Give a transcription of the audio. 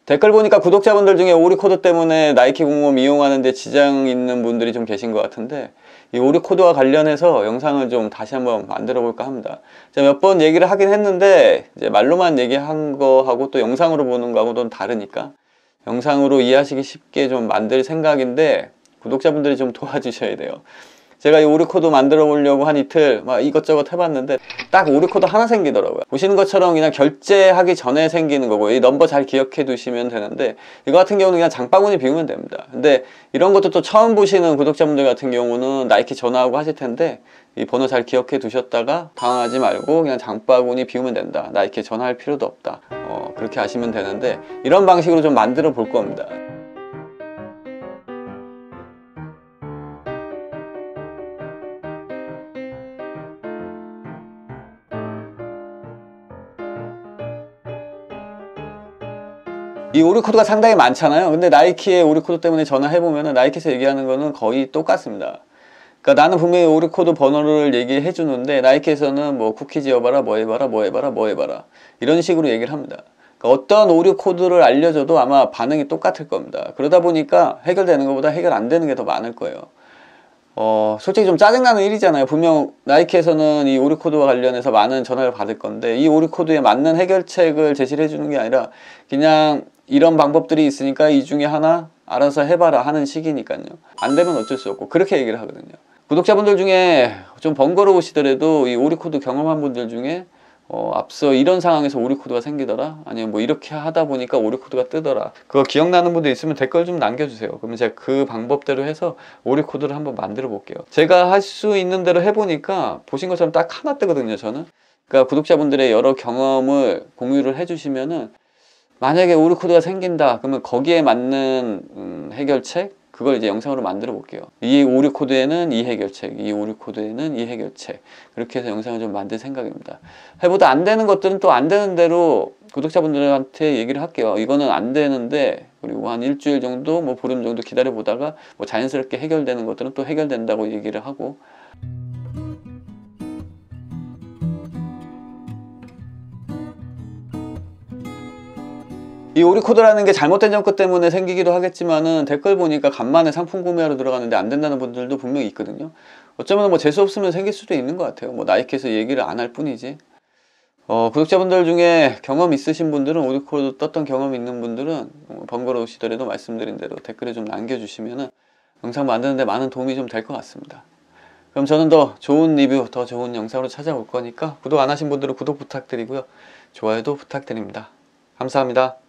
댓글 보니까 구독자분들 중에 오리코드 때문에 나이키 공홈 이용하는데 지장 있는 분들이 좀 계신 것 같은데, 이 오리코드와 관련해서 영상을 좀 다시 한번 만들어 볼까 합니다. 제가 몇 번 얘기를 하긴 했는데 이제 말로만 얘기한 거하고 또 영상으로 보는 거하고는 다르니까 영상으로 이해하시기 쉽게 좀 만들 생각인데, 구독자분들이 좀 도와주셔야 돼요. 제가 이 오리코드 만들어 보려고 한 이틀 막 이것저것 해봤는데 딱 오리코드 하나 생기더라고요. 보시는 것처럼 그냥 결제하기 전에 생기는 거고, 이 넘버 잘 기억해 두시면 되는데, 이거 같은 경우는 그냥 장바구니 비우면 됩니다. 근데 이런 것도 또 처음 보시는 구독자분들 같은 경우는 나이키 전화하고 하실 텐데, 이 번호 잘 기억해 두셨다가 당황하지 말고 그냥 장바구니 비우면 된다, 나이키 전화할 필요도 없다, 그렇게 하시면 되는데, 이런 방식으로 좀 만들어 볼 겁니다. 이 오리코드가 상당히 많잖아요. 근데 나이키의 오리코드 때문에 전화해보면 나이키에서 얘기하는 거는 거의 똑같습니다. 그러니까 나는 분명히 오리코드 번호를 얘기해 주는데, 나이키에서는 뭐 쿠키 지어봐라, 뭐 해봐라, 뭐 해봐라, 뭐 해봐라, 이런 식으로 얘기를 합니다. 그러니까 어떤 오리코드를 알려줘도 아마 반응이 똑같을 겁니다. 그러다 보니까 해결되는 것보다 해결 안 되는 게 더 많을 거예요. 솔직히 좀 짜증나는 일이잖아요. 분명 나이키에서는 이 오리코드와 관련해서 많은 전화를 받을 건데, 이 오리코드에 맞는 해결책을 제시를 해주는 게 아니라 그냥 이런 방법들이 있으니까 이 중에 하나 알아서 해봐라 하는 식이니까요. 안 되면 어쩔 수 없고, 그렇게 얘기를 하거든요. 구독자분들 중에 좀 번거로우시더라도 이 오리코드 경험한 분들 중에 앞서 이런 상황에서 오리코드가 생기더라, 아니면 뭐 이렇게 하다 보니까 오리코드가 뜨더라, 그거 기억나는 분들 있으면 댓글 좀 남겨주세요. 그러면 제가 그 방법대로 해서 오리코드를 한번 만들어 볼게요. 제가 할 수 있는 대로 해보니까 보신 것처럼 딱 하나 뜨거든요, 저는. 그러니까 구독자분들의 여러 경험을 공유를 해주시면은, 만약에 오리코드가 생긴다 그러면 거기에 맞는 해결책, 그걸 이제 영상으로 만들어 볼게요. 이 오리코드에는 이 해결책, 이 오리코드에는 이 해결책, 그렇게 해서 영상을 좀 만들 생각입니다. 해보다 안 되는 것들은 또 안 되는 대로 구독자분들한테 얘기를 할게요. 이거는 안 되는데, 그리고 한 일주일 정도, 뭐 보름 정도 기다려 보다가 뭐 자연스럽게 해결되는 것들은 또 해결된다고 얘기를 하고. 이 오리코드라는 게 잘못된 점것 때문에 생기기도 하겠지만은, 댓글 보니까 간만에 상품 구매하러 들어가는데 안 된다는 분들도 분명히 있거든요. 어쩌면 뭐 재수 없으면 생길 수도 있는 것 같아요. 뭐 나이키에서 얘기를 안 할 뿐이지. 구독자분들 중에 경험 있으신 분들은, 오리코드 떴던 경험 있는 분들은 번거로우시더라도 말씀드린 대로 댓글에 좀 남겨주시면은 영상 만드는데 많은 도움이 좀 될 것 같습니다. 그럼 저는 더 좋은 리뷰, 더 좋은 영상으로 찾아올 거니까 구독 안 하신 분들은 구독 부탁드리고요, 좋아요도 부탁드립니다. 감사합니다.